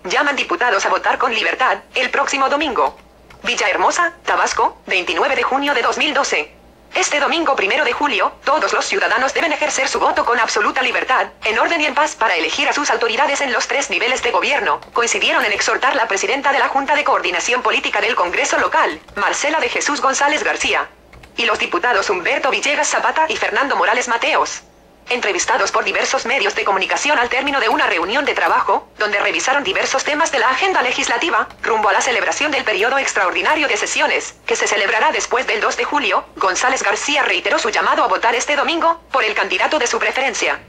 llaman diputados a votar con libertad, el próximo domingo. Villahermosa, Tabasco, 29 de junio de 2012. Este domingo 1 de julio, todos los ciudadanos deben ejercer su voto con absoluta libertad, en orden y en paz para elegir a sus autoridades en los 3 niveles de gobierno, coincidieron en exhortar la presidenta de la Junta de Coordinación Política del Congreso Local, Marcela de Jesús González García, y los diputados Humberto Villegas Zapata y Fernando Morales Mateos. Entrevistados por diversos medios de comunicación al término de una reunión de trabajo, donde revisaron diversos temas de la agenda legislativa, rumbo a la celebración del periodo extraordinario de sesiones, que se celebrará después del 2 de julio, González García reiteró su llamado a votar este domingo, por el candidato de su preferencia.